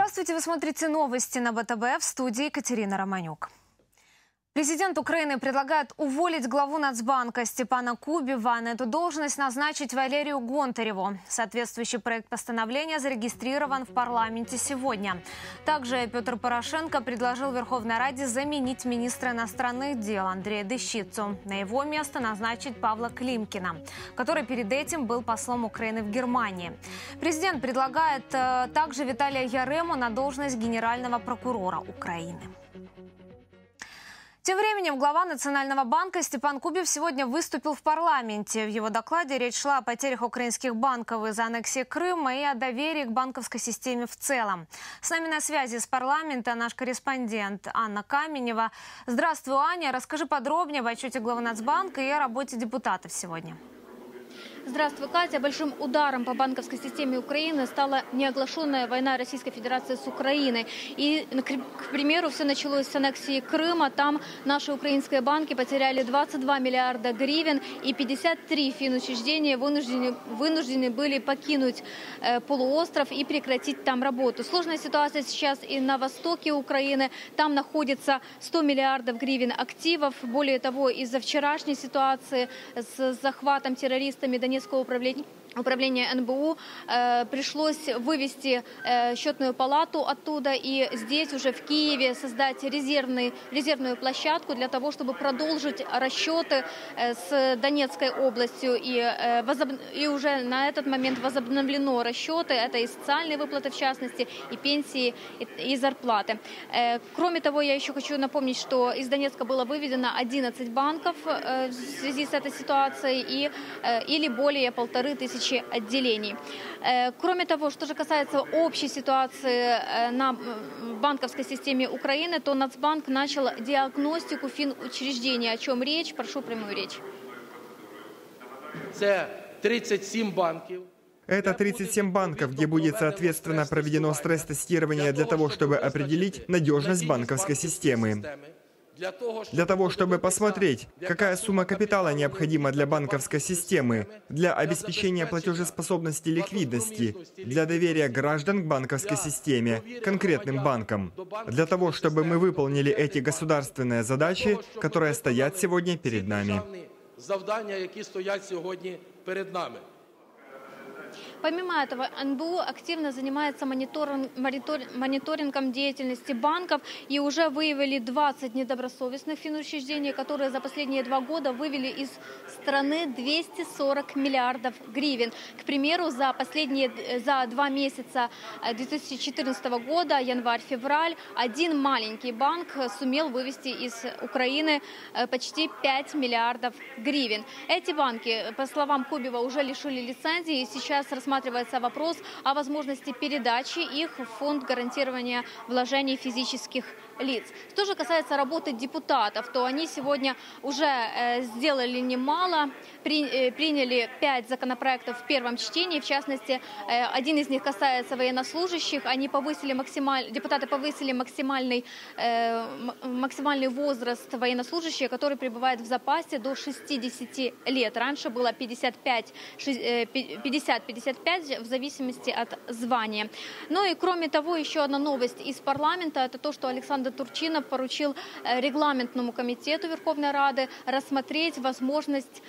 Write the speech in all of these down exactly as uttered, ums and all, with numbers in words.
Здравствуйте, вы смотрите новости на ВТБ, в студии Екатерина Романюк. Президент Украины предлагает уволить главу Нацбанка Степана Кубева, а на эту должность назначить Валерию Гонтареву. Соответствующий проект постановления зарегистрирован в парламенте сегодня. Также Петр Порошенко предложил Верховной Раде заменить министра иностранных дел Андрея Дещицу. На его место назначить Павла Климкина, который перед этим был послом Украины в Германии. Президент предлагает э, также Виталия Ярему на должность генерального прокурора Украины. Тем временем глава Национального банка Степан Кубев сегодня выступил в парламенте. В его докладе речь шла о потерях украинских банков из-за аннексии Крыма и о доверии к банковской системе в целом. С нами на связи с парламента наш корреспондент Анна Каменева. Здравствуй, Аня. Расскажи подробнее об отчете главы Нацбанка и о работе депутатов сегодня. Здравствуй, Катя. Большим ударом по банковской системе Украины стала неоглашенная война Российской Федерации с Украиной. И, к примеру, все началось с аннексии Крыма. Там наши украинские банки потеряли двадцать два миллиарда гривен, и пятьдесят три финучреждения вынуждены, вынуждены были покинуть э, полуостров и прекратить там работу. Сложная ситуация сейчас и на востоке Украины. Там находится сто миллиардов гривен активов. Более того, из-за вчерашней ситуации с захватом террористами Донецкого управления, управления эн бэ у э, пришлось вывести э, счетную палату оттуда и здесь уже в Киеве создать резервный, резервную площадку для того, чтобы продолжить расчеты э, с Донецкой областью. И, э, возоб... и уже на этот момент возобновлено расчеты. Это и социальные выплаты в частности, и пенсии, и, и зарплаты. Э, кроме того, я еще хочу напомнить, что из Донецка было выведено одиннадцать банков э, в связи с этой ситуацией и, э, или более полторы тысячи отделений. Кроме того, что же касается общей ситуации на банковской системе Украины, то Нацбанк начал диагностику финучреждений. О чем речь? Прошу прямую речь. Это тридцать семь банков. Это тридцать семь банков, где будет соответственно проведено стресс-тестирование для того, чтобы определить надежность банковской системы. Для того, чтобы посмотреть, какая сумма капитала необходима для банковской системы, для обеспечения платежеспособности и ликвидности, для доверия граждан к банковской системе, конкретным банкам, для того, чтобы мы выполнили эти государственные задачи, которые стоят сегодня перед нами. Помимо этого, эн бэ у активно занимается мониторинг, мониторингом деятельности банков и уже выявили двадцать недобросовестных финучреждений, которые за последние два года вывели из страны двести сорок миллиардов гривен. К примеру, за последние за два месяца две тысячи четырнадцатого года, январь-февраль, один маленький банк сумел вывести из Украины почти пять миллиардов гривен. Эти банки, по словам Кубева, уже лишили лицензии, и сейчас рассматриваются Рассматривается вопрос о возможности передачи их в фонд гарантирования вложений физических лиц. Что же касается работы депутатов, то они сегодня уже э, сделали немало, при, э, приняли пять законопроектов в первом чтении. В частности, э, один из них касается военнослужащих. Они повысили максималь... Депутаты повысили максимальный, э, максимальный возраст военнослужащих, который пребывает в запасе, до шестидесяти лет. Раньше было пятьдесят пять пятьдесят пятьдесят пять в зависимости от звания. Ну и кроме того, еще одна новость из парламента – это то, что Александр Турчинов поручил регламентному комитету Верховной Рады рассмотреть возможность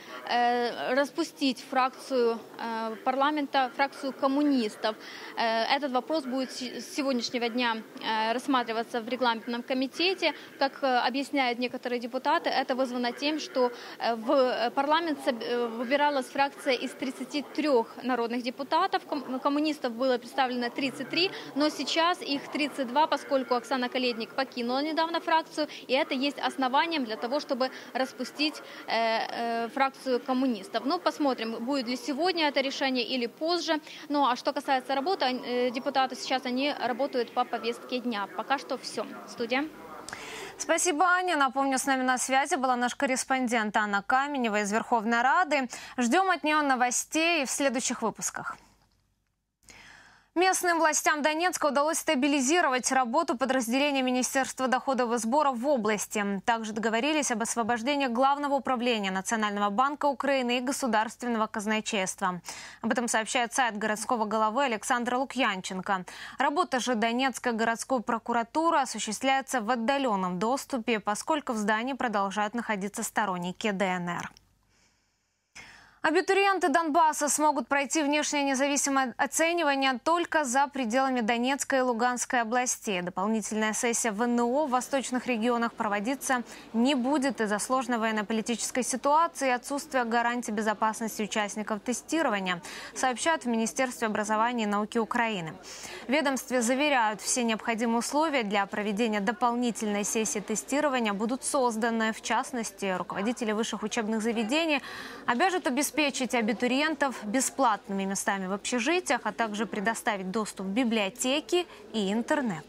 э, распустить фракцию э, парламента, фракцию коммунистов. Э, этот вопрос будет с сегодняшнего дня э, рассматриваться в регламентном комитете. Как э, объясняют некоторые депутаты, это вызвано тем, что э, в парламент э, выбиралась фракция из тридцати трёх народных депутатов. Ком коммунистов было представлено тридцать три, но сейчас их тридцать два, поскольку Оксана Коледник покинула покинула недавно фракцию, и это есть основанием для того, чтобы распустить э, э, фракцию коммунистов. Ну, посмотрим, будет ли сегодня это решение или позже. Ну, а что касается работы, э, депутаты сейчас, они работают по повестке дня. Пока что все. Студия. Спасибо, Аня. Напомню, с нами на связи была наш корреспондент Анна Каменева из Верховной Рады. Ждем от нее новостей в следующих выпусках. Местным властям Донецка удалось стабилизировать работу подразделения Министерства доходов и сборов в области. Также договорились об освобождении Главного управления Национального банка Украины и Государственного казначейства. Об этом сообщает сайт городского головы Александра Лукьянченко. Работа же Донецкой городской прокуратуры осуществляется в отдаленном доступе, поскольку в здании продолжают находиться сторонники ДНР. Абитуриенты Донбасса смогут пройти внешнее независимое оценивание только за пределами Донецкой и Луганской областей. Дополнительная сессия в эн о в восточных регионах проводиться не будет из-за сложной военно-политической ситуации и отсутствия гарантий безопасности участников тестирования, сообщают в Министерстве образования и науки Украины. В ведомстве заверяют, все необходимые условия для проведения дополнительной сессии тестирования будут созданы. В частности, руководители высших учебных заведений обяжут обеспечить обеспечить абитуриентов бесплатными местами в общежитиях, а также предоставить доступ в библиотеки и интернет.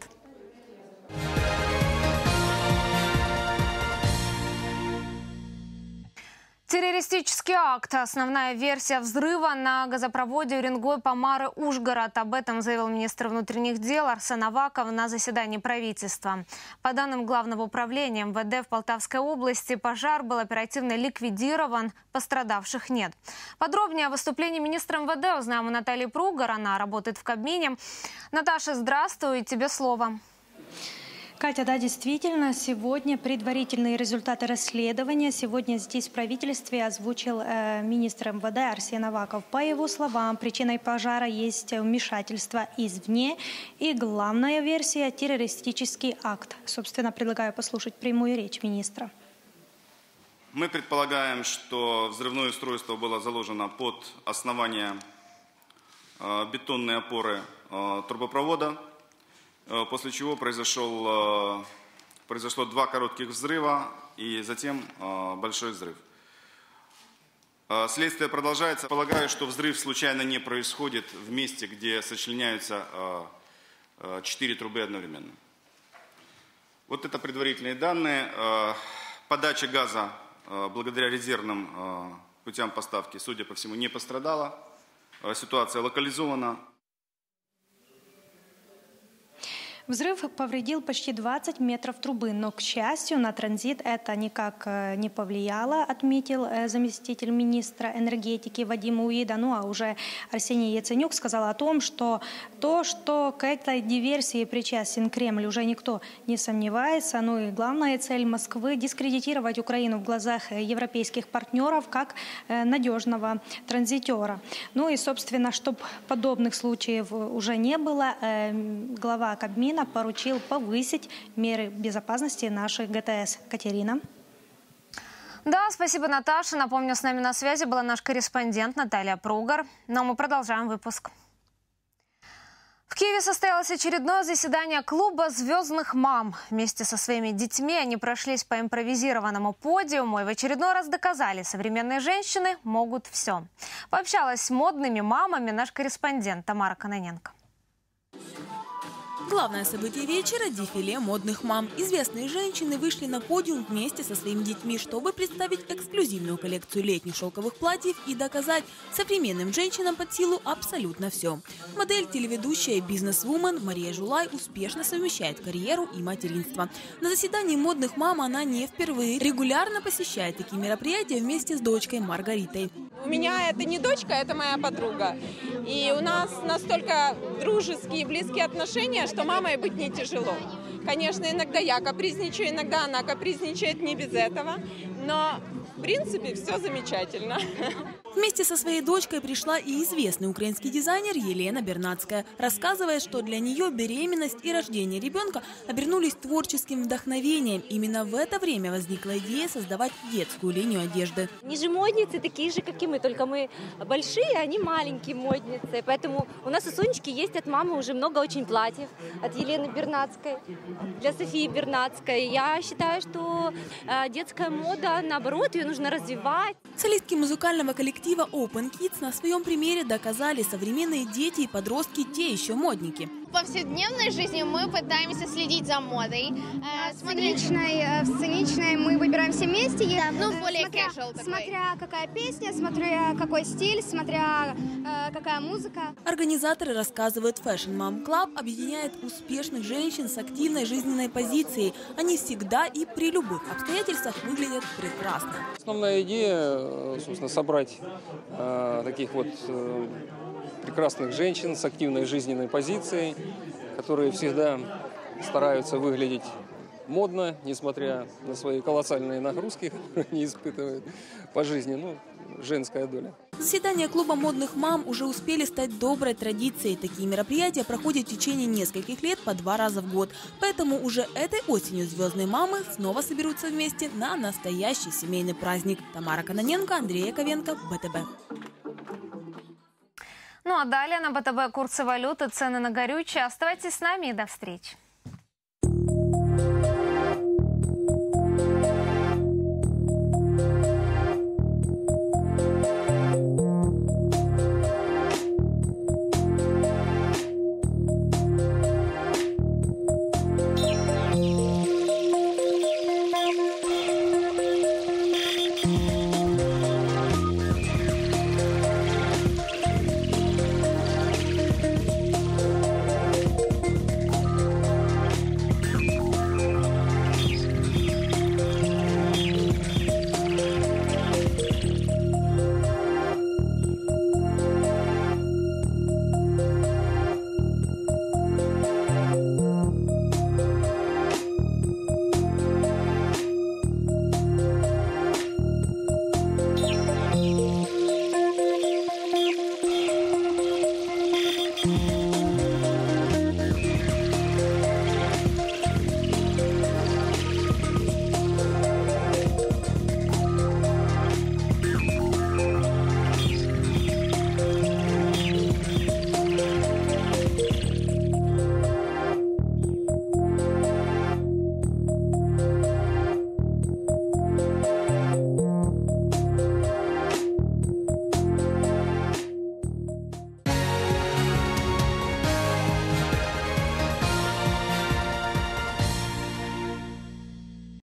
Террористический акт. Основная версия взрыва на газопроводе Уренгой-Помары-Ужгород. Об этом заявил министр внутренних дел Арсен Аваков на заседании правительства. По данным Главного управления эм вэ дэ в Полтавской области, пожар был оперативно ликвидирован, пострадавших нет. Подробнее о выступлении министра эм вэ дэ узнаем у Натальи Пругар. Она работает в Кабмине. Наташа, здравствуй, тебе слово. Катя, да, действительно, сегодня предварительные результаты расследования. Сегодня здесь в правительстве озвучил э, министр эм вэ дэ Арсен Аваков. По его словам, причиной пожара есть вмешательство извне и главная версия – террористический акт. Собственно, предлагаю послушать прямую речь министра. Мы предполагаем, что взрывное устройство было заложено под основание э, бетонной опоры э, трубопровода, после чего произошел, произошло два коротких взрыва и затем большой взрыв. Следствие продолжается. Полагаю, что взрыв случайно не происходит в месте, где сочленяются четыре трубы одновременно. Вот это предварительные данные. Подача газа благодаря резервным путям поставки, судя по всему, не пострадала. Ситуация локализована. Взрыв повредил почти двадцать метров трубы, но, к счастью, на транзит это никак не повлияло, отметил заместитель министра энергетики Вадим Уида. Ну а уже Арсений Яценюк сказал о том, что то, что к этой диверсии причастен Кремль, уже никто не сомневается. Ну и главная цель Москвы – дискредитировать Украину в глазах европейских партнеров как надежного транзитера. Ну и, собственно, чтобы подобных случаев уже не было, глава Кабмина поручил повысить меры безопасности наших гэ тэ эс. Катерина. Да, спасибо, Наташа. Напомню, с нами на связи была наш корреспондент Наталья Пругар. Но мы продолжаем выпуск. В Киеве состоялось очередное заседание клуба «Звездных мам». Вместе со своими детьми они прошлись по импровизированному подиуму и в очередной раз доказали, современные женщины могут все. Пообщалась с модными мамами наш корреспондент Тамара Кононенко. Главное событие вечера – дефиле модных мам. Известные женщины вышли на подиум вместе со своими детьми, чтобы представить эксклюзивную коллекцию летних шелковых платьев и доказать – современным женщинам под силу абсолютно все. Модель, телеведущая и бизнес-вумен Мария Жулай успешно совмещает карьеру и материнство. На заседании модных мам она не впервые. Регулярно посещает такие мероприятия вместе с дочкой Маргаритой. У меня это не дочка, это моя подруга. И у нас настолько дружеские и близкие отношения, что мамой быть не тяжело. Конечно, иногда я капризничаю, иногда она капризничает, не без этого. Но, в принципе, все замечательно. Вместе со своей дочкой пришла и известный украинский дизайнер Елена Бернацкая. Рассказывает, что для нее беременность и рождение ребенка обернулись творческим вдохновением. Именно в это время возникла идея создавать детскую линию одежды. Они же модницы, такие же, как и мы, только мы большие, а они маленькие модницы. Поэтому у нас у Сонечки есть от мамы уже много очень платьев. От Елены Бернацкой, для Софии Бернацкой. Я считаю, что детская мода, наоборот, ее нужно развивать. Солистки музыкального коллектива Open Kids на своем примере доказали, современные дети и подростки те еще модники. повседневной жизни мы пытаемся следить за модой. В сценичной, в сценичной мы выбираем все вместе. Да, ну, более смотря, casual такой. Смотря какая песня, смотря какой стиль, смотря э, какая музыка. Организаторы рассказывают, Fashion Mom Club объединяет успешных женщин с активной жизненной позицией. Они всегда и при любых обстоятельствах выглядят прекрасно. Основная идея, собственно, собрать э, таких вот э, прекрасных женщин с активной жизненной позицией, которые всегда стараются выглядеть модно, несмотря на свои колоссальные нагрузки, которые они испытывают по жизни. Ну, женская доля. Заседания клуба модных мам уже успели стать доброй традицией. Такие мероприятия проходят в течение нескольких лет по два раза в год. Поэтому уже этой осенью звездные мамы снова соберутся вместе на настоящий семейный праздник. Тамара Кононенко, Андрей Яковенко, БТБ. Ну а далее на БТБ курсы валюты, цены на горючее. Оставайтесь с нами и до встречи.